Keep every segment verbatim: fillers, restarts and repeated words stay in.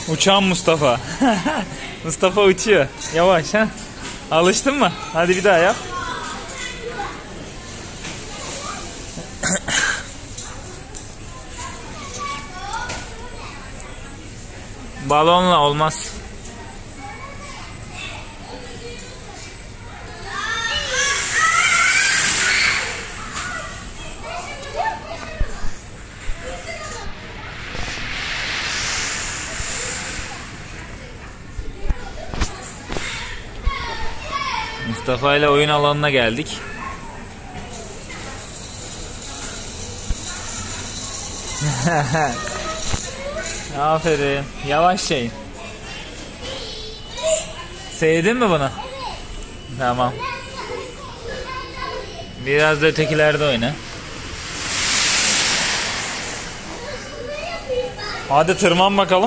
Uçan Mustafa. Mustafa uçuyor. Yavaş ha. Alıştın mı? Hadi bir daha yap. Balonla olmaz. Mustafa ile oyun alanına geldik. Aferin. Yavaş şeyin. Sevdin mi bunu? Tamam. Biraz da ötekilerde oyna. Hadi tırman bakalım.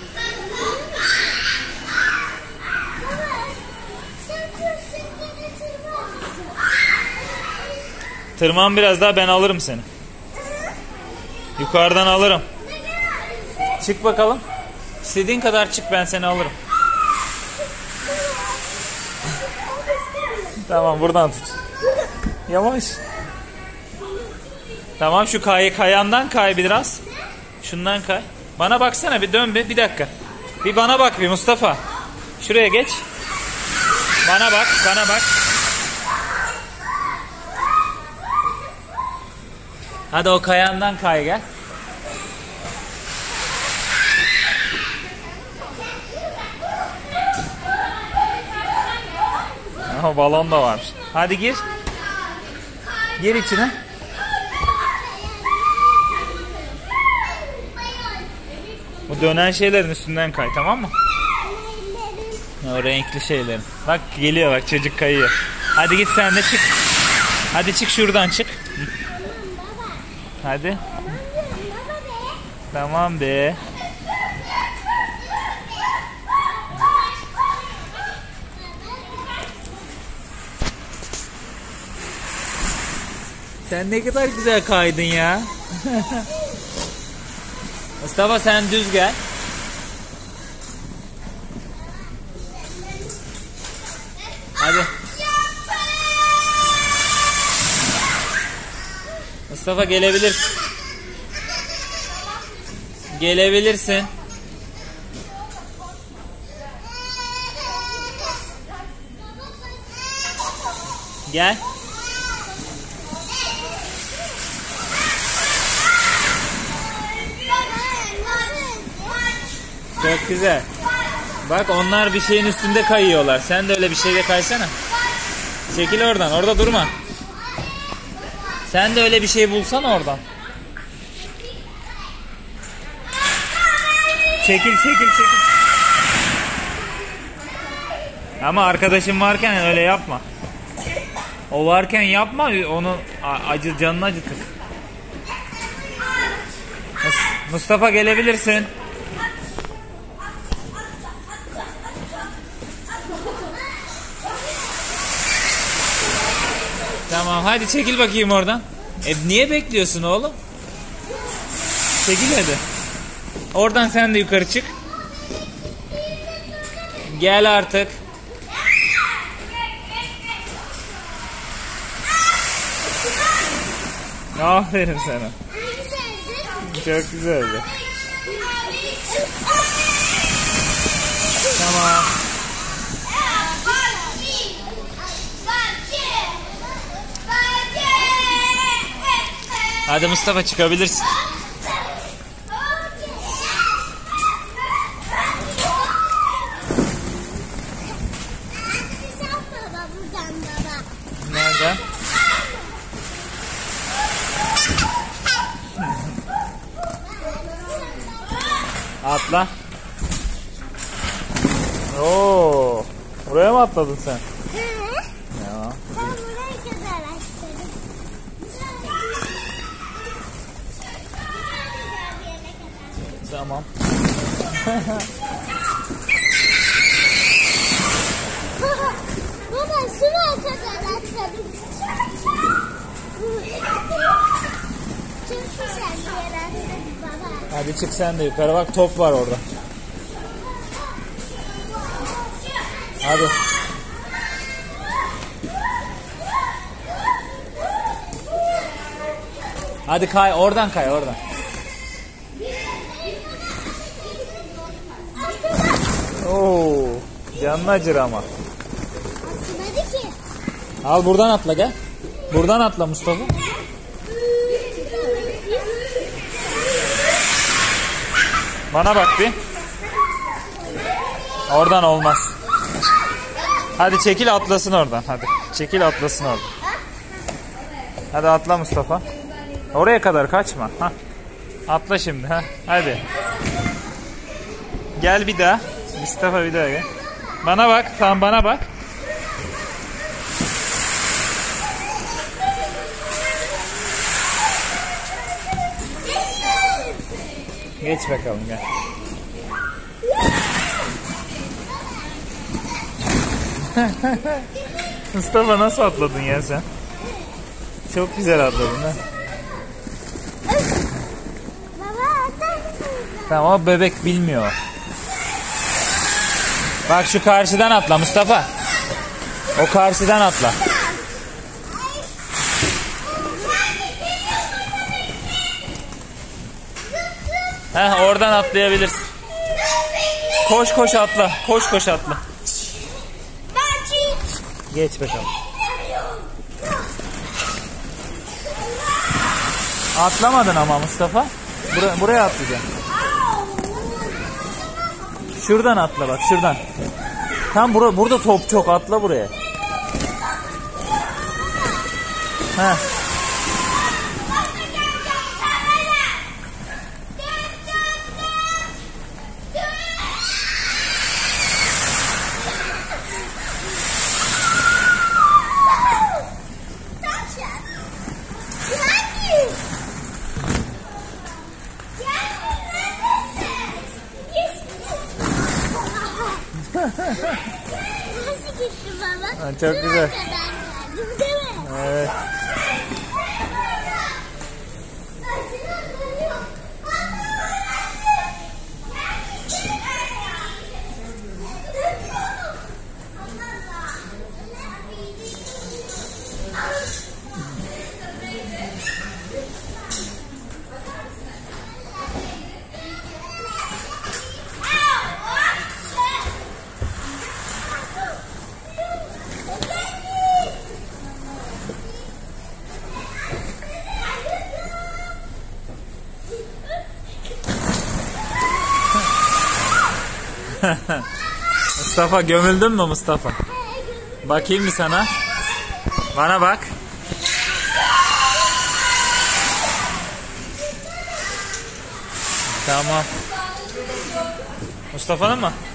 Tırman biraz daha, ben alırım seni. Yukarıdan alırım. Çık bakalım. İstediğin kadar çık, ben seni alırım. Tamam, buradan tut. Yavaş. Tamam, şu kay kayandan kay biraz. Şundan kay. Bana baksana, bir dön bir, bir dakika. Bir bana bak bir Mustafa. Şuraya geç. Bana bak, bana bak. Hadi o kayandan kay gel. Aha, balon da varmış. Hadi gir. Gir içine. Bu dönen şeylerin üstünden kay, tamam mı? O renkli şeylerin. Bak geliyor, bak çocuk kayıyor. Hadi git sen de çık. Hadi çık şuradan, çık. Hadi. Tamam be. Sen ne kadar güzel kaydın ya. Mustafa sen düz gel. Hadi. Mustafa gelebilirsin. Gelebilirsin. Gel. Çok güzel. Bak onlar bir şeyin üstünde kayıyorlar. Sen de öyle bir şeyde kaysana. Çekil oradan. Orada durma. Sen de öyle bir şey bulsana oradan. Çekil çekil çekil. Ama arkadaşın varken öyle yapma. O varken yapma, onu acı, canını acıtır. Mustafa gelebilirsin. Tamam, hadi çekil bakayım oradan. E niye bekliyorsun oğlum? Çekil hadi. Oradan sen de yukarı çık. Gel artık. Aferin sana. Çok güzeldi. Tamam. Hadi Mustafa çıkabilirsin. Nerede? Atla. Oo, buraya mı atladın sen? Hı. Ya. Ben buraya kadar açtım. Tamam. Baba şuraya kadar açtım. Çok güzel bir yer açtım baba. Hadi çık sen de yukarı, bak top var orada. Hadi. Hadi kay, oradan kay, oradan. Oo, canın acır ama. Atmadı ki. Al buradan atla gel. Buradan atla Mustafa. Bana bak bir. Oradan olmaz. Hadi çekil atlasın oradan. Hadi çekil atlasın oradan. Hadi atla Mustafa. Oraya kadar kaçma. Hah. Atla şimdi. Ha. Hadi. Gel bir daha. Mustafa bir daha gel. Bana bak. Tamam bana bak. Geç bakalım gel. Mustafa nasıl atladın ya sen? Çok güzel atladın ha. Baba atar mısın? Tamam o bebek bilmiyor. Bak şu karşıdan atla Mustafa. O karşıdan atla. Heh, oradan atlayabilirsin. Koş koş atla. Koş koş atla. Geç bakalım. Atlamadın ama Mustafa. Bur buraya atlayacaksın. Şuradan atla bak şuradan. Tam bura burada top çok, atla buraya. Heh. Nasıl gitti baba? Ha, çok güzel. Kadar geldim değil mi? Evet. Mustafa gömüldün mü Mustafa? Bakayım mı sana? Bana bak. Tamam. Mustafa'nın mı?